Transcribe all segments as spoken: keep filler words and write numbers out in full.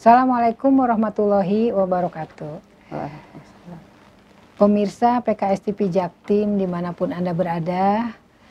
Assalamualaikum warahmatullahi wabarakatuh. Waalaikumsalam. Pemirsa P K S T V Jaktim dimanapun Anda berada,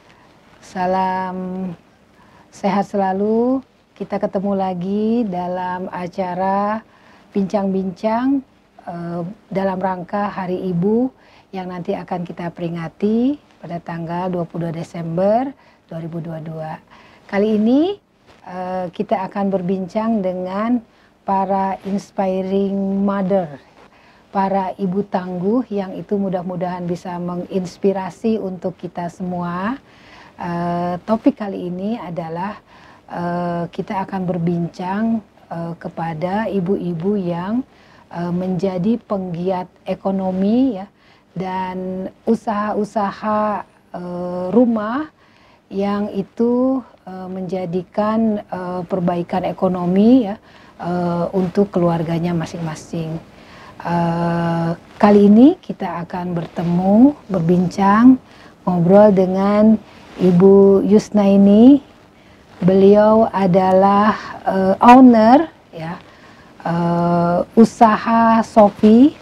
salam sehat selalu. Kita ketemu lagi dalam acara bincang-bincang eh, dalam rangka Hari Ibu yang nanti akan kita peringati pada tanggal dua puluh dua Desember dua ribu dua puluh dua. Kali ini eh, kita akan berbincang dengan para inspiring mother, para ibu tangguh yang itu mudah-mudahan bisa menginspirasi untuk kita semua. Uh, topik kali ini adalah uh, kita akan berbincang uh, kepada ibu-ibu yang uh, menjadi penggiat ekonomi ya, dan usaha-usaha uh, rumah yang itu uh, menjadikan uh, perbaikan ekonomi ya, Uh, untuk keluarganya masing-masing. Uh, kali ini kita akan bertemu, berbincang, ngobrol dengan Ibu Yusnaini. Beliau adalah uh, owner ya uh, usaha Sofi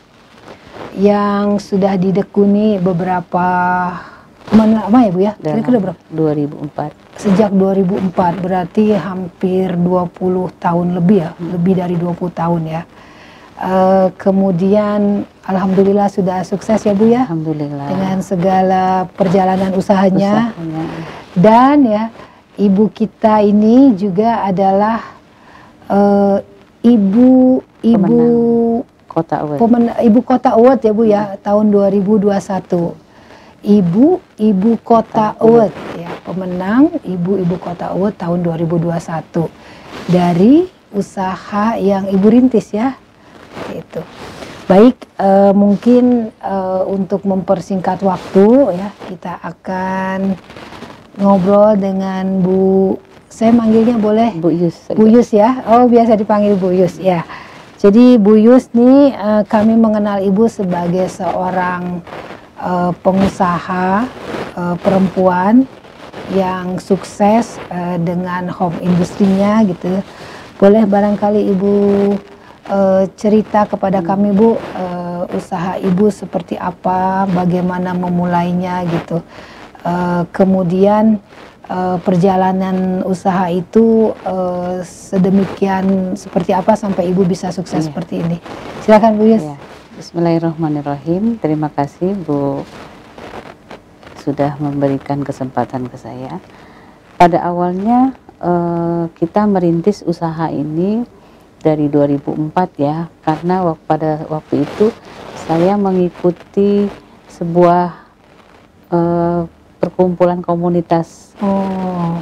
yang sudah didekuni beberapa lama ya Bu ya? Kira-kira berapa? dua ribu empat. Sejak dua ribu empat, berarti hampir dua puluh tahun lebih ya, hmm. lebih dari dua puluh tahun ya. Uh, kemudian alhamdulillah sudah sukses ya Bu ya. Alhamdulillah. Dengan segala perjalanan usahanya. usahanya. Dan ya, ibu kita ini juga adalah uh, ibu ibu Kota Award. Pemen, ibu Kota Award ya Bu ya, hmm. tahun dua ribu dua puluh satu. Ibu Ibu Kota Award ya, pemenang Ibu Ibu Kota Award tahun dua ribu dua puluh satu dari usaha yang Ibu rintis ya. Itu. Baik, uh, mungkin uh, untuk mempersingkat waktu ya, kita akan ngobrol dengan Bu, saya manggilnya boleh Bu Yus. Bu Yus ya. Oh, biasa dipanggil Bu Yus ya. Jadi Bu Yus nih uh, kami mengenal Ibu sebagai seorang Uh, pengusaha uh, perempuan yang sukses uh, dengan home industrinya gitu. Boleh barangkali Ibu uh, cerita kepada hmm. kami Bu, uh, usaha Ibu seperti apa, bagaimana memulainya gitu. Uh, kemudian uh, perjalanan usaha itu uh, sedemikian seperti apa sampai Ibu bisa sukses yeah. seperti ini. Silakan Bu Yus. Yeah. Bismillahirrahmanirrahim. Terima kasih Bu sudah memberikan kesempatan ke saya. Pada awalnya eh, kita merintis usaha ini dari dua ribu empat ya, karena pada waktu itu saya mengikuti sebuah eh, perkumpulan komunitas oh.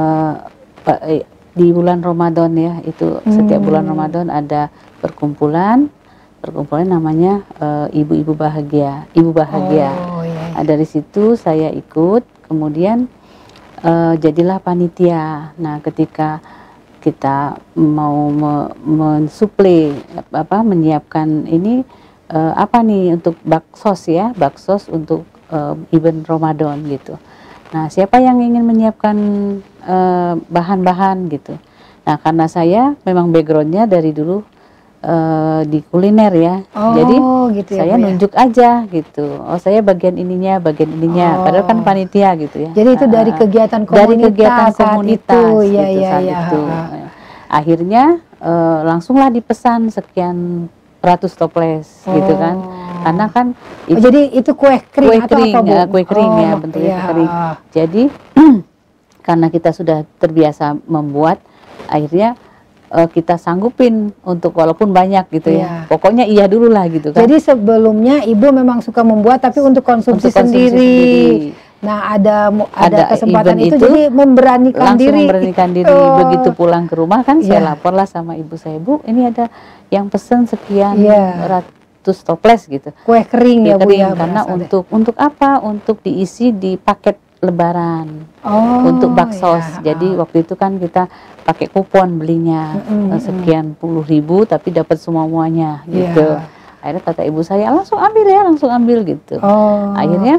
eh, di bulan Ramadan ya, itu hmm. setiap bulan Ramadan ada perkumpulan. Perkumpulan namanya Ibu-Ibu uh, Bahagia, Ibu Bahagia. Oh, iya, iya. Nah, dari situ saya ikut, kemudian uh, jadilah panitia. Nah, ketika kita mau me mensuplai apa menyiapkan ini uh, apa nih untuk baksos ya, baksos untuk uh, event Ramadan gitu. Nah, siapa yang ingin menyiapkan bahan-bahan uh, gitu. Nah, karena saya memang backgroundnya dari dulu Uh, di kuliner ya, oh, jadi gitu ya, saya Bu, nunjuk ya? aja gitu. Oh, saya bagian ininya, bagian ininya. Oh. Padahal kan panitia gitu ya. Jadi itu uh, dari kegiatan komunitas, dari kegiatan komunitas itu, gitu, ya, ya, saat ya. itu. Akhirnya uh, langsunglah dipesan sekian ratus toples oh. gitu kan. Karena kan itu, oh, jadi itu kue kering, kue atau kering, apa Bu? Ya, kue kering oh, ya bentuknya ya. kering. Jadi karena kita sudah terbiasa membuat, akhirnya Uh, kita sanggupin untuk walaupun banyak gitu ya. ya. Pokoknya iya dulu lah gitu kan. Jadi sebelumnya Ibu memang suka membuat tapi untuk konsumsi, untuk konsumsi sendiri. sendiri. Nah, ada ada, ada kesempatan itu, itu jadi memberanikan langsung diri. memberanikan diri. Oh. Begitu pulang ke rumah kan ya. Saya laporlah sama ibu saya, Bu, ini ada yang pesen sekian ya. ratus toples gitu. Kue kering Kue ya Bu kering, ya. Karena untuk deh. untuk apa? Untuk diisi di paket Lebaran oh, untuk baksos. Ya. Jadi waktu itu kan kita pakai kupon belinya mm -hmm. sekian puluh ribu tapi dapat semua-muanya gitu. Yeah. Akhirnya kata ibu saya langsung ambil ya, langsung ambil gitu. Oh. Akhirnya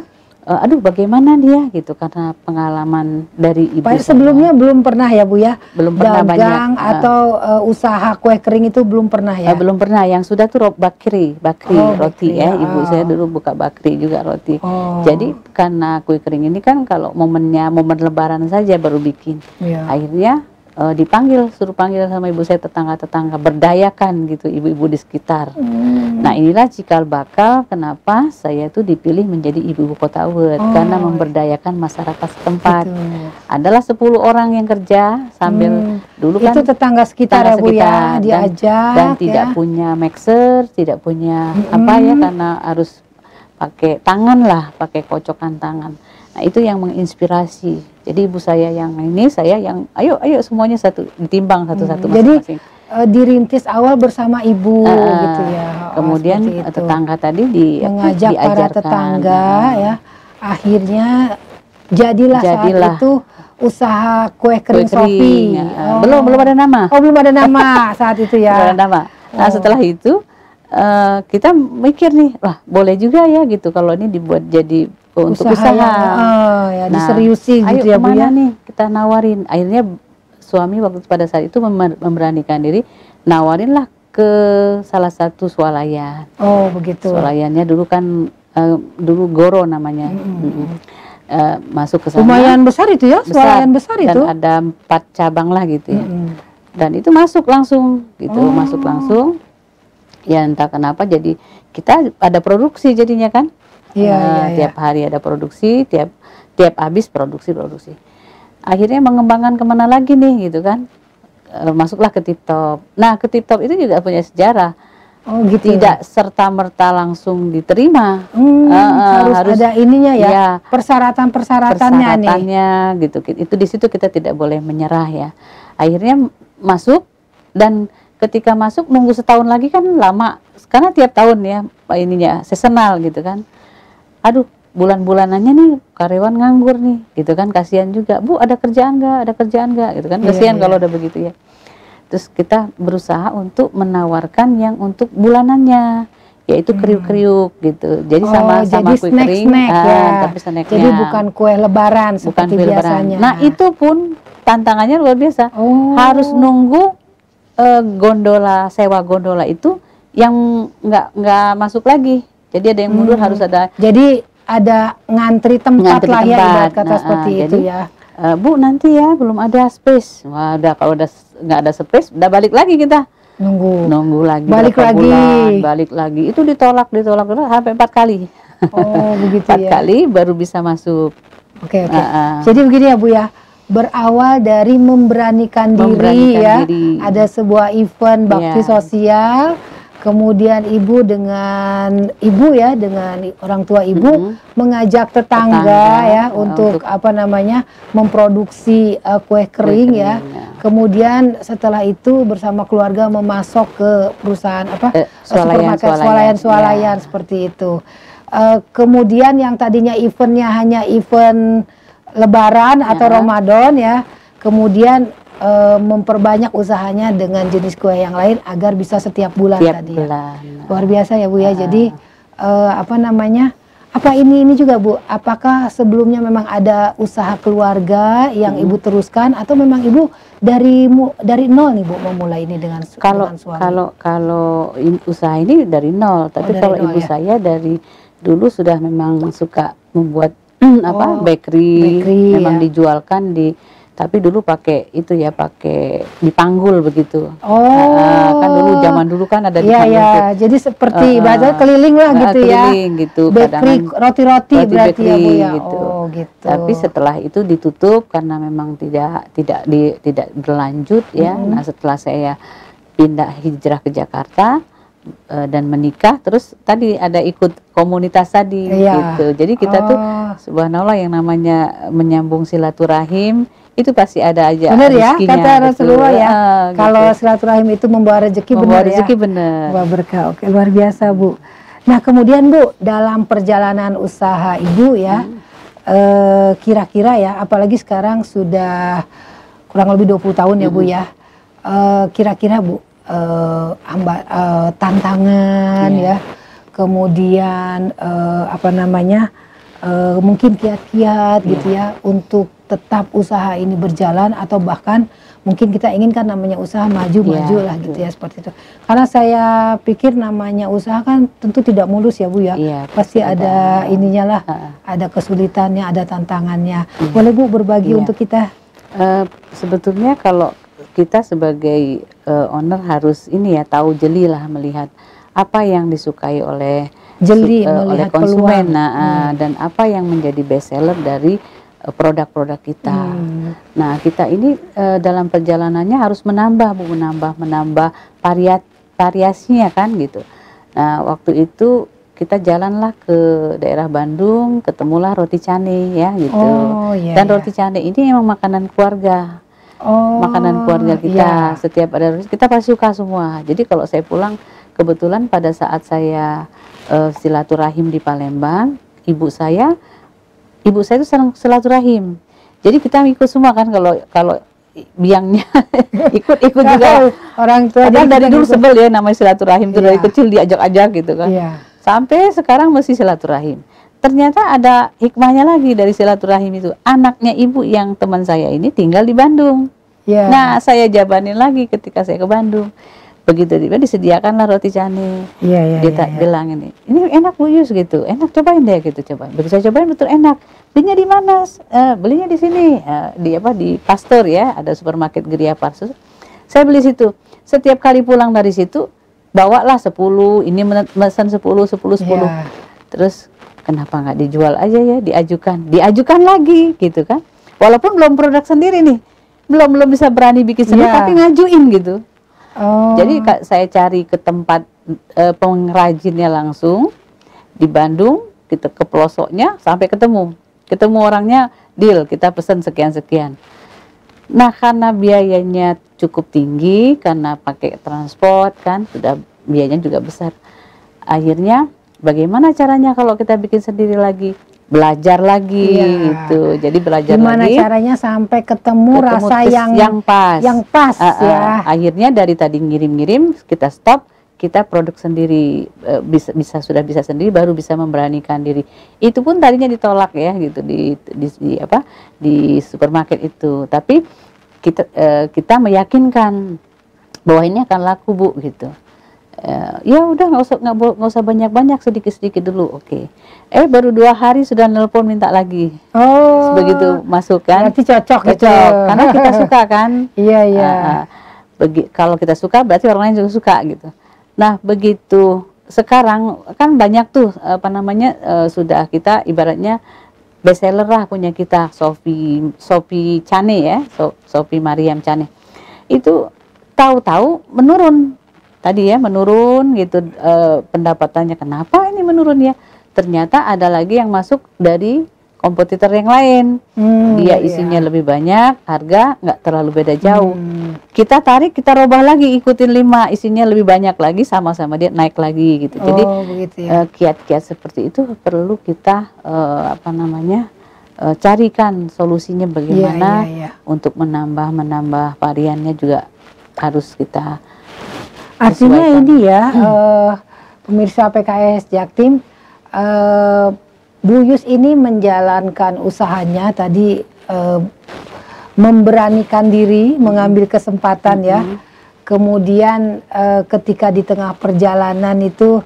uh, aduh bagaimana dia gitu, karena pengalaman dari ibu Pak, saya. sebelumnya belum pernah ya Bu ya? Belum pernah dagang banyak, atau uh, usaha kue kering itu belum pernah ya? Uh, belum pernah. Yang sudah tuh bakri, bakri Oh, roti bakri, ya. ya. Ibu saya dulu buka bakri juga roti. Oh. Jadi karena kue kering ini kan kalau momennya momen lebaran saja baru bikin. Ya. Akhirnya uh, dipanggil, suruh panggil sama ibu saya tetangga-tetangga, berdayakan gitu ibu-ibu di sekitar. Hmm. Nah inilah cikal bakal kenapa saya tuh dipilih menjadi ibu kota Uwed, Oh, karena memberdayakan masyarakat setempat. Gitu. Adalah sepuluh orang yang kerja sambil Hmm. dulu kan itu tetangga sekitar tetangga ya Bu ya, sekitar, dan, diajak dan ya. tidak punya mixer, tidak punya Mm-mm. apa ya, karena harus pakai tangan lah, pakai kocokan tangan. Nah itu yang menginspirasi. Jadi ibu saya yang ini, saya yang ayo ayo semuanya satu ditimbang satu-satu Hmm. Jadi masing-masing. uh, dirintis awal bersama ibu Uh, gitu ya. Oh, kemudian seperti itu. tetangga tadi di, mengajak para diajarkan. tetangga uh, ya. Akhirnya jadilah, Jadilah. saat itu usaha kue kering, Kue kering, Sofi. uh, belum belum ada nama. Oh, belum ada nama saat itu ya. Belum ada nama. Nah Oh. setelah itu uh, kita mikir nih, wah boleh juga ya gitu kalau ini dibuat jadi untuk usaha. Yang, oh, ya, Nah, diseriusi ayo gitu ya Bu kemana ya. nih kita nawarin. Akhirnya suami waktu pada saat itu mem- memberanikan diri, nawarinlah ke salah satu swalayan. Oh begitu. Swalayannya dulu kan uh, dulu Goro namanya. Mm-mm. Mm-mm. Uh, masuk ke sana. Lumayan besar itu ya, besar, swalayan besar dan itu. ada empat cabang lah gitu ya. Mm-mm. Dan itu masuk langsung gitu, Oh. masuk langsung. Ya entah kenapa jadi kita ada produksi jadinya kan. Iya, Nah, iya, iya. tiap hari ada produksi, tiap tiap habis produksi produksi. Akhirnya mengembangkan kemana lagi nih gitu kan? E, masuklah ke Tip Top. Nah ke Tip Top itu juga punya sejarah. Oh gitu. Tidak serta merta langsung diterima. Hmm, Uh, uh, harus, harus ada ininya ya, ya, persyaratan-persyaratannya nih. persyaratannya gitu. Itu di situ kita tidak boleh menyerah ya. Akhirnya masuk, dan ketika masuk nunggu setahun lagi kan lama. Karena tiap tahun ya ininya seasonal gitu kan. Aduh, bulan-bulanannya nih karyawan nganggur nih, gitu kan, kasihan juga. Bu, ada kerjaan nggak? Ada kerjaan nggak? Gitu kan, kasihan Iya, kalau iya. udah begitu ya. Terus kita berusaha untuk menawarkan yang untuk bulanannya, yaitu kriuk-kriuk gitu. Jadi Oh, sama sama jadi kue snack, kering, snack ah, ya. tapi snacknya. Jadi bukan kue lebaran bukan seperti kue lebaran. biasanya. Nah itu pun tantangannya luar biasa. Oh. Harus nunggu eh, gondola, sewa gondola itu yang nggak nggak masuk lagi. Jadi ada yang mundur, Hmm. harus ada. Jadi ada ngantri tempat Ngantri lah ya, tempat. ibarat kata Nah, seperti ah, itu jadi, ya. Uh, Bu nanti ya belum ada space. Wah udah, kalau udah s- nggak ada space udah balik lagi kita Nunggu. nunggu lagi Balik berapa lagi. bulan, balik lagi itu ditolak ditolak ditolak sampai empat kali. Oh begitu Empat ya. kali baru bisa masuk. Oke oke. Ah, ah. Jadi begini ya Bu ya. Berawal dari memberanikan diri Memberanikan ya. diri. Ada sebuah event bakti Iya. sosial. Kemudian ibu dengan ibu ya, dengan orang tua ibu Mm-mm. mengajak tetangga, Tetangga, ya uh, untuk, untuk- apa namanya, memproduksi uh, kue kering kering, ya. ya. Kemudian setelah itu bersama keluarga memasok ke perusahaan apa Eh, swalayan, supermarket swalayan, swalayan-swalayan ya. seperti itu. Uh, kemudian yang tadinya eventnya hanya event Lebaran atau Ya. Ramadan ya, kemudian uh, memperbanyak usahanya dengan jenis kue yang lain agar bisa setiap bulan Tiap tadi ya. bulan. Luar biasa ya Bu ya. Ah. Jadi uh, apa namanya? Apa ini ini juga Bu? Apakah sebelumnya memang ada usaha keluarga yang Hmm. Ibu teruskan atau memang Ibu dari mu, dari nol nih Bu memulai ini dengan, su- Kalau dengan suami? kalau kalau in- usaha ini dari nol, tapi dari kalau nol, ibu ya. saya dari dulu sudah memang suka membuat apa Oh, bakery, bakery, memang ya. dijualkan di, tapi dulu pakai itu ya, pakai dipanggul begitu. Oh, Ah, kan dulu zaman dulu kan ada Iya dipanggul ya. tuh. Jadi seperti Ah, ibaratnya keliling lah ah, gitu ya. keliling gitu, Bakery kadangan roti-roti roti berarti ya Bu bakery ya. gitu. Oh gitu. Tapi setelah itu ditutup karena memang tidak tidak di, tidak berlanjut ya. Mm-mm. Nah setelah saya pindah hijrah ke Jakarta eh, dan menikah, terus tadi ada ikut komunitas tadi Iya. gitu. Jadi kita tuh Oh. subhanallah yang namanya menyambung silaturahim itu pasti ada aja Benar ya, rezekinya, kata Rasulullah betul. ya. Ah, Kalau gitu. silaturahim itu membawa rezeki, Membawa benar ya. rezeki bener. Wah berkah. Oke, luar biasa Bu. Nah kemudian Bu, dalam perjalanan usaha Ibu ya, Hmm. eh, kira-kira ya, apalagi sekarang sudah kurang lebih dua puluh tahun ya Bu Hmm. ya. Eh, kira-kira Bu, eh, hamba- eh, tantangan Iya. ya, kemudian eh, apa namanya, uh, mungkin kiat-kiat Iya. gitu ya untuk tetap usaha ini berjalan, atau bahkan mungkin kita inginkan namanya usaha maju-maju Iya, lah gitu betul. ya, seperti itu. Karena saya pikir namanya usaha kan tentu tidak mulus ya Bu ya. Iya, Pasti ada ininya lah, Heeh. ada kesulitannya, ada tantangannya. Iya. Boleh Bu berbagi Iya. untuk kita? Eh, sebetulnya kalau kita sebagai eh, owner harus ini ya, tahu jeli lah melihat apa yang disukai oleh Jeli su- eh, oleh melihat konsumen, peluang. nah, eh, Hmm. dan apa yang menjadi best seller dari eh, produk-produk kita. Hmm. Nah, kita ini eh, dalam perjalanannya harus menambah, Bu, menambah, menambah variat variasinya kan gitu. Nah, waktu itu kita jalanlah ke daerah Bandung, ketemulah roti cane ya gitu. Oh, iya, Dan iya. roti cane ini emang makanan keluarga. Oh, Makanan keluarga kita, iya. setiap ada roti kita pasti suka semua. Jadi kalau saya pulang, kebetulan pada saat saya eh, silaturahim di Palembang, ibu saya, ibu saya itu senang silaturahim. Jadi kita ikut semua kan, kalau kalau biangnya ikut-ikut juga. Orang tua Padahal jadi dari kita dulu ngikut. sebel ya namanya silaturahim tuh, dari Iya. kecil diajak-ajak gitu kan. Iya. Sampai sekarang masih silaturahim. Ternyata ada hikmahnya lagi dari silaturahim itu. Anaknya ibu yang teman saya ini tinggal di Bandung. Iya. Nah, saya jabanin lagi ketika saya ke Bandung. Begitu dia disediakanlah roti cane. Iya, iya, Dia iya, tak iya. bilang ini, ini enak Bu Yus gitu. Enak, cobain deh gitu, cobain. Begitu saya cobain betul enak. Belinya di mana? Eh, belinya di sini. Eh, di apa? Di Pastor ya, ada supermarket Geria Pastor. Saya beli situ. Setiap kali pulang dari situ, bawalah sepuluh, ini memesan sepuluh, sepuluh, sepuluh. Iya. Terus kenapa nggak dijual aja ya, diajukan. Diajukan lagi gitu kan. Walaupun belum produk sendiri nih. Belum belum bisa berani bikin sendiri, Iya. tapi ngajuin gitu. Oh. Jadi ka- saya cari ke tempat eh, pengrajinnya langsung di Bandung, kita ke pelosoknya sampai ketemu. Ketemu orangnya, deal, kita pesan sekian-sekian. Nah, karena biayanya cukup tinggi, karena pakai transport kan, sudah biayanya juga besar. Akhirnya bagaimana caranya kalau kita bikin sendiri lagi? Belajar lagi Iya. gitu. Jadi belajar Gimana lagi. caranya sampai ketemu, ketemu rasa tes yang yang pas. yang pas Ah, ah. ya. Akhirnya dari tadi ngirim-ngirim, kita stop, kita produk sendiri, eh, bisa bisa sudah bisa sendiri, baru bisa memberanikan diri. Itu pun tadinya ditolak ya gitu di di, di apa di supermarket itu. Tapi kita eh, kita meyakinkan bahwa ini akan laku Bu gitu. Eh, ya udah nggak usah nggak bo- nggak usah banyak-banyak, sedikit-sedikit dulu, oke. Eh baru dua hari sudah nelpon minta lagi. Oh. Begitu masuk kan? Berarti cocok gitu. Cocok, karena kita suka kan. Iya, iya. Ah, ah. Begi- kalau kita suka berarti orang lain juga suka gitu. Nah begitu sekarang kan banyak tuh apa namanya eh, sudah kita ibaratnya best seller lah punya kita, Sophie Sophie Cane ya, So- Sophie Mariam Cane. Itu tahu-tahu menurun tadi ya, menurun gitu eh, pendapatannya. Kenapa ini menurun ya? Ternyata ada lagi yang masuk dari kompetitor yang lain. Hmm, Dia iya. isinya lebih banyak, harga nggak terlalu beda jauh. Hmm. Kita tarik, kita robah lagi, ikutin lima, isinya lebih banyak lagi, sama-sama dia naik lagi gitu. Jadi Oh, begitu ya. eh, kiat-kiat seperti itu perlu kita eh, apa namanya eh, carikan solusinya bagaimana Iya, iya, iya. untuk menambah menambah variannya juga harus kita Artinya sesuaikan. ini ya, eh, pemirsa P K S Jaktim, eh, Bu Yus ini menjalankan usahanya tadi, eh, memberanikan diri, mengambil kesempatan ya. Kemudian eh, ketika di tengah perjalanan itu,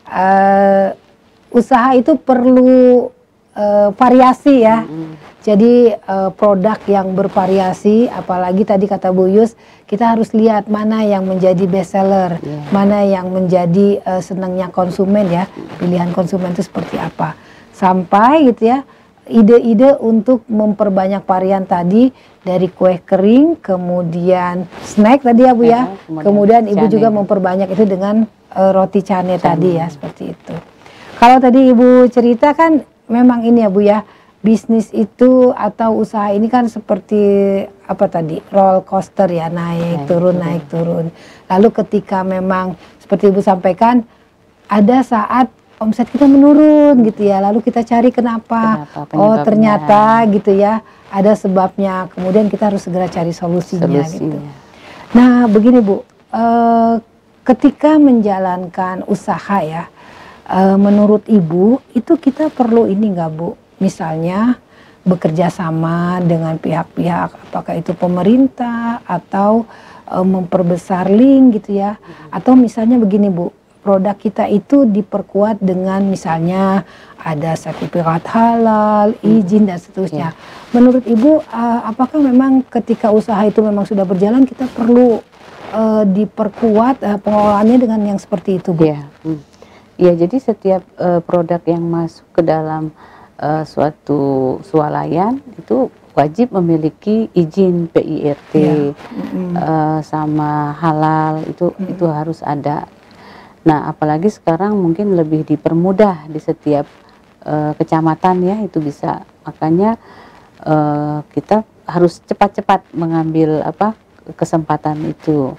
eh, usaha itu perlu eh, variasi ya. Jadi eh, produk yang bervariasi, apalagi tadi kata Bu Yus, kita harus lihat mana yang menjadi best seller, Yeah. mana yang menjadi eh, senangnya konsumen ya, pilihan konsumen itu seperti apa. Sampai gitu ya, ide-ide untuk memperbanyak varian tadi, dari kue kering, kemudian snack tadi ya Bu ya, Ya, kemudian Ibu cane. juga memperbanyak itu dengan eh, roti cane tadi ya, seperti itu. Kalau tadi Ibu cerita kan memang ini ya Bu ya, bisnis itu atau usaha ini kan seperti apa tadi, roller coaster ya, naik Naik, turun turun. naik turun. Lalu ketika memang seperti Ibu sampaikan, ada saat omset kita menurun gitu ya, lalu kita cari kenapa, Kenapa, oh penyebabnya. ternyata gitu ya, ada sebabnya, kemudian kita harus segera cari solusinya, gitu. solusinya. Nah begini Bu, eh, ketika menjalankan usaha ya, uh, menurut Ibu itu kita perlu ini nggak Bu? Misalnya bekerja sama dengan pihak-pihak, apakah itu pemerintah atau uh, memperbesar link gitu ya, atau misalnya begini Bu, produk kita itu diperkuat dengan misalnya ada sertifikat halal, izin dan seterusnya. Yeah. Menurut Ibu, uh, apakah memang ketika usaha itu memang sudah berjalan kita perlu uh, diperkuat uh, pengelolaannya dengan yang seperti itu Bu? Iya, yeah. hmm. yeah, jadi setiap uh, produk yang masuk ke dalam Uh, suatu swalayan itu wajib memiliki izin P I R T ya. mm-hmm. uh, sama halal itu mm-hmm. itu harus ada. Nah apalagi sekarang mungkin lebih dipermudah di setiap uh, kecamatan ya itu bisa, makanya uh, kita harus cepat-cepat mengambil apa kesempatan itu.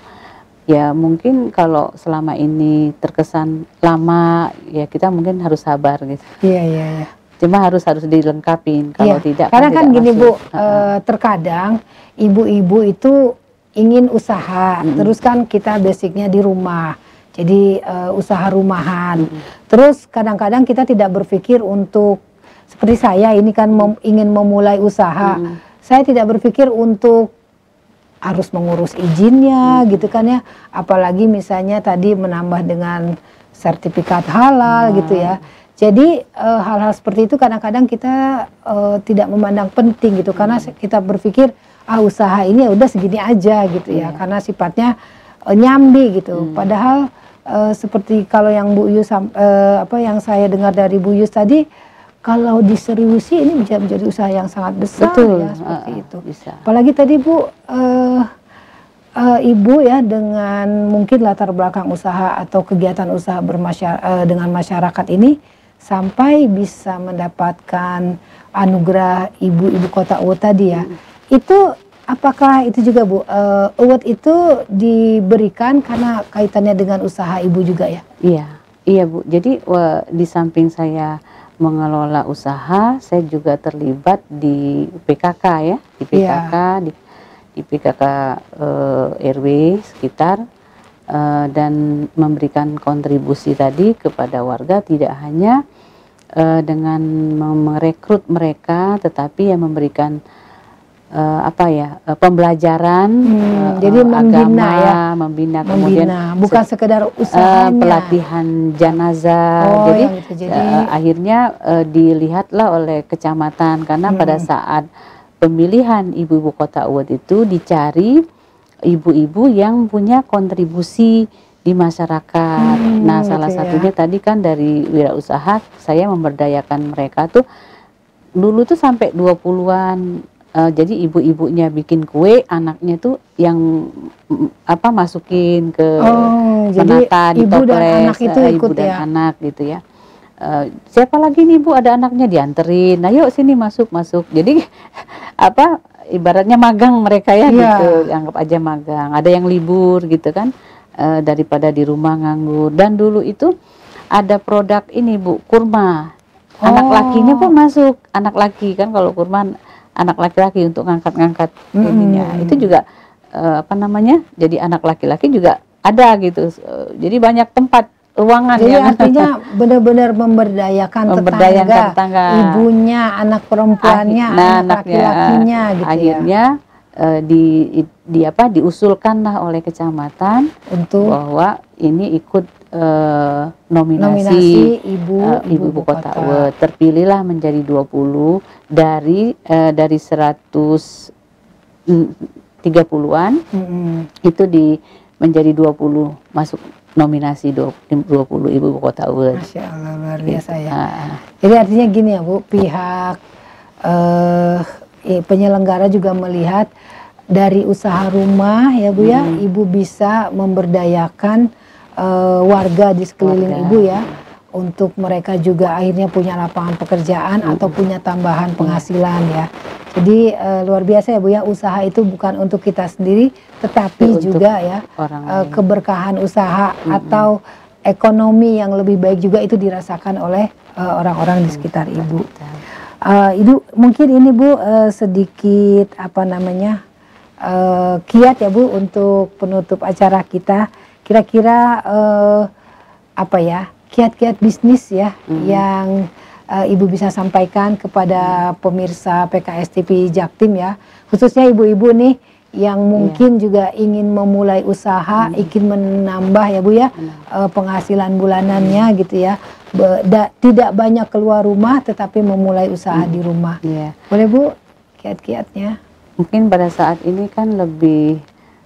Ya mungkin kalau selama ini terkesan lama ya kita mungkin harus sabar gitu. Iya iya iya. Cuma harus harus dilengkapin, kalau iya, tidak karena kan, kan gini Bu, uh, uh, terkadang ibu-ibu itu ingin usaha, mm-hmm. terus kan kita basicnya di rumah, jadi uh, usaha rumahan, mm-hmm. terus kadang-kadang kita tidak berpikir untuk seperti saya ini kan mem, ingin memulai usaha, mm-hmm. saya tidak berpikir untuk harus mengurus izinnya, mm-hmm. gitu kan ya, apalagi misalnya tadi menambah dengan sertifikat halal, mm-hmm. gitu ya. Jadi uh, hal-hal seperti itu kadang-kadang kita uh, tidak memandang penting gitu, karena kita berpikir ah usaha ini ya udah segini aja gitu ya, yeah. karena sifatnya uh, nyambi gitu. Hmm. Padahal uh, seperti kalau yang Bu Yus uh, apa yang saya dengar dari Bu Yus tadi, kalau diseriusi ini bisa menjadi usaha yang sangat besar. Betul. Ya seperti uh, itu. Bisa. Apalagi tadi Bu uh, uh, Ibu ya dengan mungkin latar belakang usaha atau kegiatan usaha bermasyarakat uh, dengan masyarakat ini sampai bisa mendapatkan anugerah Ibu-Ibu Kota Uwut tadi ya. Hmm. Itu apakah itu juga Bu, uh, Uwut itu diberikan karena kaitannya dengan usaha Ibu juga ya? Iya, iya Bu. Jadi wah, di samping saya mengelola usaha, saya juga terlibat di P K K ya, di P K K, yeah. di, di P K K uh, R W sekitar. Uh, dan memberikan kontribusi tadi kepada warga tidak hanya uh, dengan merekrut mereka, tetapi yang memberikan uh, apa ya uh, pembelajaran, hmm, uh, jadi uh, membina agama, ya, membina, membina. kemudian bukan sekedar usahanya, uh, pelatihan jenazah. Oh, jadi, gitu, jadi uh, akhirnya uh, dilihatlah oleh kecamatan karena hmm. pada saat pemilihan Ibu-Ibu Kota Uwut itu dicari ibu-ibu yang punya kontribusi di masyarakat. Hmm, nah, salah gitu satunya ya. Tadi kan dari wirausaha, saya memberdayakan mereka tuh dulu tuh sampai dua puluhan. Uh, jadi ibu-ibunya bikin kue, anaknya tuh yang apa masukin ke oh, penata di ibu toples, dan anak itu uh, ikut ibu dan ya. anak gitu ya. Uh, siapa lagi nih Bu, ada anaknya dianterin. Nah, yuk sini masuk masuk. Jadi apa? Ibaratnya magang mereka ya, yeah. gitu, anggap aja magang. Ada yang libur gitu kan, e, daripada di rumah nganggur. Dan dulu itu ada produk ini Bu, kurma. Anak oh. lakinya pun masuk, anak laki kan kalau kurma anak laki-laki untuk ngangkat-ngangkat mm. ininya. Itu juga e, apa namanya? Jadi anak laki-laki juga ada gitu. E, jadi banyak tempat ruangan. Jadi yang artinya benar-benar memberdayakan, memberdayakan tetangga, tetangga, ibunya, anak perempuannya, Akhir, nah, anak laki-lakinya gitu akhirnya, ya. Uh, di, di apa diusulkanlah oleh kecamatan untuk bahwa ini ikut uh, nominasi, nominasi ibu uh, ibu, ibu kota Uwut. Terpilihlah menjadi dua puluh dari uh, dari seratus tiga puluhan mm-hmm. itu di menjadi dua puluh masuk nominasi dua puluh ibu kota Uwut. Masya Allah, luar biasa ya. Ah. Jadi artinya gini ya Bu, pihak uh, penyelenggara juga melihat dari usaha rumah ya Bu hmm. ya, Ibu bisa memberdayakan uh, warga di sekeliling warga. Ibu ya, untuk mereka juga akhirnya punya lapangan pekerjaan hmm. atau punya tambahan penghasilan ya. Jadi uh, luar biasa ya Bu ya, usaha itu bukan untuk kita sendiri, tetapi untuk juga ya uh, keberkahan usaha mm-hmm. atau ekonomi yang lebih baik juga itu dirasakan oleh orang-orang uh, di sekitar Ibu. Uh, Ibu mungkin ini Bu uh, sedikit apa namanya uh, kiat ya Bu untuk penutup acara kita. Kira-kira uh, apa ya kiat-kiat bisnis ya Hmm. yang uh, Ibu bisa sampaikan kepada pemirsa P K S T V Jaktim ya, khususnya ibu-ibu nih yang mungkin juga ingin memulai usaha, Hmm. ingin menambah ya Bu ya Benar. uh, penghasilan bulanannya gitu ya, Be- da- tidak banyak keluar rumah tetapi memulai usaha Hmm. di rumah. Iya. Boleh Bu kiat-kiatnya? Mungkin pada saat ini kan lebih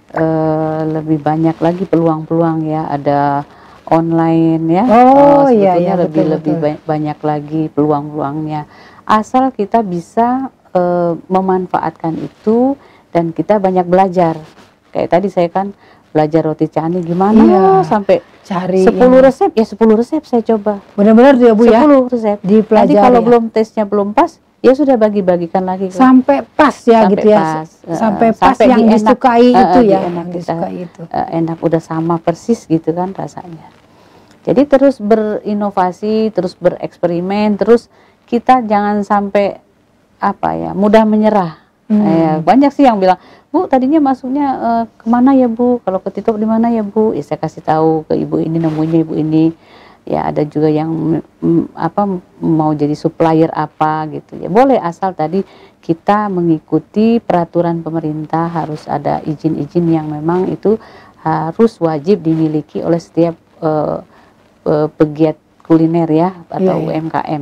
eh, lebih banyak lagi peluang-peluang ya, ada online ya. Oh, Eh, iya, sebetulnya iya, lebih betul, lebih betul. ba- banyak lagi peluang-peluangnya. Asal kita bisa eh, memanfaatkan itu dan kita banyak belajar. Kayak tadi saya kan belajar roti canai gimana Iya, sampai cari sepuluh yang resep ya sepuluh resep saya coba. benar-benar tuh ya Bu ya, sepuluh resep. Nanti dipelajari kalau ya. belum tesnya belum pas, ya sudah bagi-bagikan lagi ke Sampai pas ya sampai gitu ya, pas, eh, sampai pas sampai yang di enak, disukai eh, itu eh, di ya, enak yang kita, disukai itu. eh, enak udah sama persis gitu kan rasanya. Jadi terus berinovasi, terus bereksperimen, terus kita jangan sampai apa ya mudah menyerah. Hmm. Eh, banyak sih yang bilang, Bu tadinya masuknya eh, kemana ya Bu? Kalau ke TikTok di mana ya Bu? Ya saya kasih tahu ke ibu ini, nemunya ibu ini. Ya ada juga yang mm, apa mau jadi supplier apa gitu ya. Boleh asal tadi kita mengikuti peraturan pemerintah, harus ada izin-izin yang memang itu harus wajib dimiliki oleh setiap eh, eh, pegiat kuliner ya atau Iya, iya. U M K M.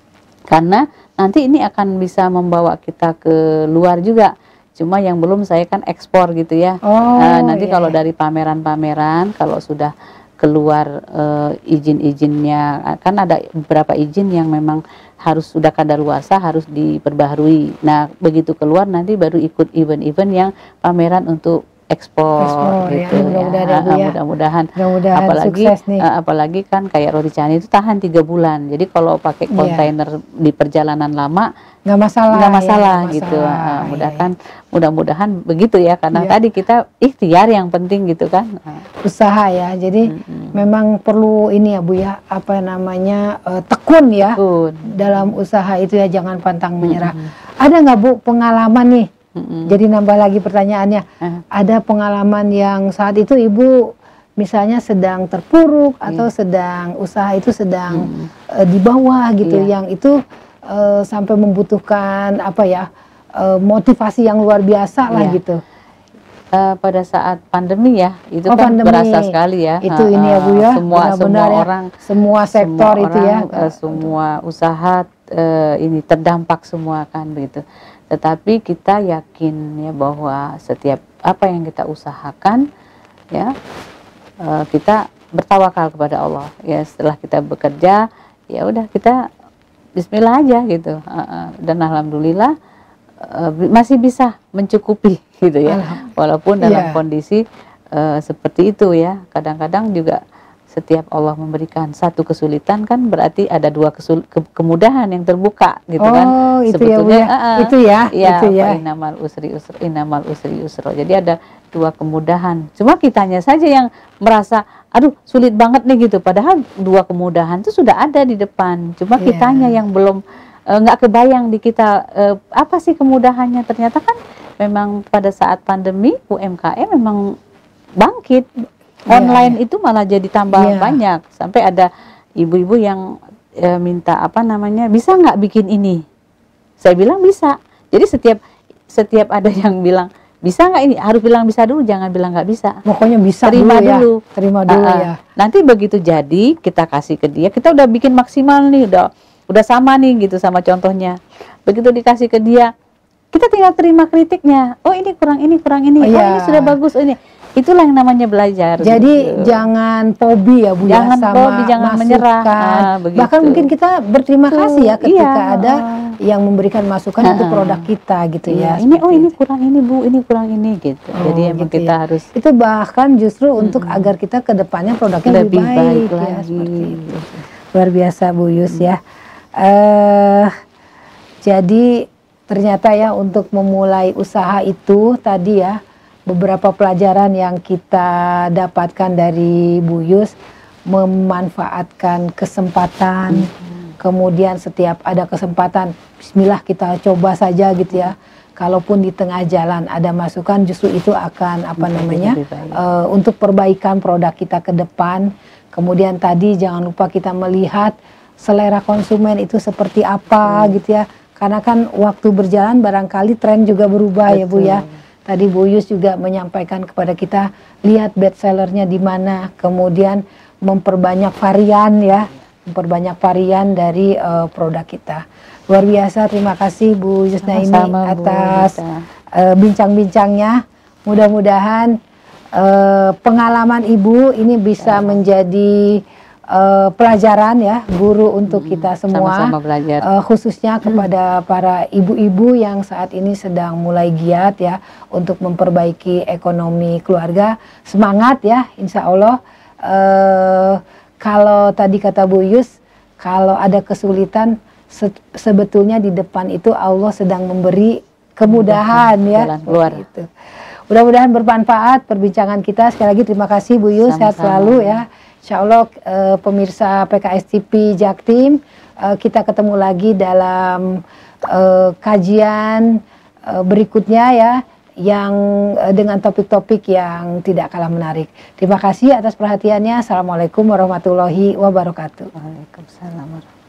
Karena nanti ini akan bisa membawa kita ke luar juga. Cuma yang belum saya kan ekspor gitu ya. Oh, Nah, nanti iya, kalau iya. dari pameran-pameran, kalau sudah keluar eh, izin-izinnya, kan ada beberapa izin yang memang harus sudah kadaluarsa, harus diperbaharui. Nah, begitu keluar nanti baru ikut event-event yang pameran untuk ekspor, Ekspor ya, gitu ya. mudah-mudahan ya Bu Ah, ya. mudah-mudahan. Mudah-mudahan Apalagi sukses nih. eh, apalagi kan kayak roti canai itu tahan tiga bulan. Jadi kalau pakai Iya. kontainer di perjalanan lama Nggak masalah nggak ya, masalah nggak gitu. masalah. Ah, Iya, mudah-mudahan mudah-mudahan begitu ya, karena Iya. tadi kita ikhtiar yang penting gitu kan. Ah, Usaha ya, jadi mm-mm. memang perlu ini ya Bu ya, apa namanya eh, tekun ya Tekun. dalam usaha itu ya, jangan pantang menyerah. Mm-mm. Ada nggak Bu pengalaman nih? Mm-mm. Jadi nambah lagi pertanyaannya, Ah, ada pengalaman yang saat itu Ibu misalnya sedang terpuruk atau sedang usaha itu sedang mm-mm. eh, di bawah gitu, Iya. yang itu eh, sampai membutuhkan apa ya eh, motivasi yang luar biasa lah Iya. gitu. Eh, pada saat pandemi ya, itu Oh, kan pandemi. berasa sekali ya. Itu Ah, ini ya Bu ya, semua benar-benar semua ya, orang, semua sektor semua itu ya. orang, eh, semua usaha eh, ini terdampak semua kan begitu. Tetapi kita yakin ya bahwa setiap apa yang kita usahakan ya, eh, kita bertawakal kepada Allah ya. Setelah kita bekerja ya udah kita Bismillah aja gitu. Eh, eh, dan alhamdulillah eh, bi- masih bisa mencukupi gitu ya, Alham- walaupun dalam Iya. kondisi eh, seperti itu ya. Kadang-kadang juga setiap Allah memberikan satu kesulitan kan berarti ada dua kesul ke- kemudahan yang terbuka gitu kan. Oh, itu ya Bu ya. eh, eh, Itu ya, ya, itu ya. fa innamal usri usro, innamal usri usro. Jadi ada dua kemudahan. Cuma kitanya saja yang merasa, aduh sulit banget nih gitu. Padahal dua kemudahan itu sudah ada di depan. Cuma Iya. kitanya yang belum eh, nggak kebayang di kita eh, apa sih kemudahannya. Ternyata kan memang pada saat pandemi U M K M memang bangkit. Iya, Online itu malah jadi tambah Iya. banyak. Sampai ada ibu-ibu yang eh, minta apa namanya, bisa nggak bikin ini? Saya bilang bisa. Jadi setiap setiap ada yang bilang bisa nggak ini, harus bilang bisa dulu, jangan bilang nggak bisa. Pokoknya bisa Terima dulu ya. dulu. Terima dulu Ah, ah. ya. Nanti begitu jadi kita kasih ke dia, kita udah bikin maksimal nih, udah udah sama nih gitu sama contohnya. Begitu dikasih ke dia, kita tinggal terima kritiknya. Oh ini kurang ini kurang ini. Oh, Oh, iya. ini sudah bagus. Oh, ini itulah yang namanya belajar. Jadi gitu. jangan fobi ya Bu Jangan ya sama fobi, jangan menyerah. masukan. Ah, begitu. Bahkan mungkin kita berterima Betul, kasih ya ketika iya. ada yang memberikan masukan Ah, untuk ah. produk kita gitu Iya, ya. ini oh seperti ini itu. kurang ini Bu, ini kurang ini gitu. Oh, Jadi emang gitu kita ya. harus Itu bahkan justru untuk agar kita ke depannya produknya lebih, lebih baik, baik, ya lagi. seperti itu. Luar biasa Bu Yus ya. Eh jadi ternyata ya untuk memulai usaha itu tadi ya beberapa pelajaran yang kita dapatkan dari Bu Yus, memanfaatkan kesempatan, kemudian setiap ada kesempatan Bismillah kita coba saja gitu ya. Kalaupun di tengah jalan ada masukan, justru itu akan apa Menjadi namanya lebih baik. eh, untuk perbaikan produk kita ke depan. Kemudian tadi jangan lupa kita melihat selera konsumen itu seperti apa hmm. gitu ya. Karena kan waktu berjalan barangkali tren juga berubah. Betul. Ya Bu ya. Tadi Bu Yus juga menyampaikan kepada kita, lihat bestsellernya di mana, kemudian memperbanyak varian ya, memperbanyak varian dari uh, produk kita. Luar biasa, terima kasih Bu Yusnaini atas uh, bincang-bincangnya. Mudah-mudahan uh, pengalaman Ibu ini bisa ya. menjadi uh, pelajaran ya, guru untuk hmm, kita semua. Sama-sama belajar. Uh, khususnya kepada hmm. para ibu-ibu yang saat ini sedang mulai giat ya untuk memperbaiki ekonomi keluarga. Semangat ya, insya Allah. Uh, kalau tadi kata Bu Yus, kalau ada kesulitan, se sebetulnya di depan itu Allah sedang memberi kemudahan ya. Keluar. Gitu. Mudah-mudahan bermanfaat perbincangan kita. Sekali lagi terima kasih Bu Yus, sehat selalu ya. Insya Allah uh, pemirsa P K S T V Jaktim, uh, kita ketemu lagi dalam uh, kajian uh, berikutnya ya, yang uh, dengan topik-topik yang tidak kalah menarik. Terima kasih atas perhatiannya. Assalamualaikum warahmatullahi wabarakatuh. Waalaikumsalam.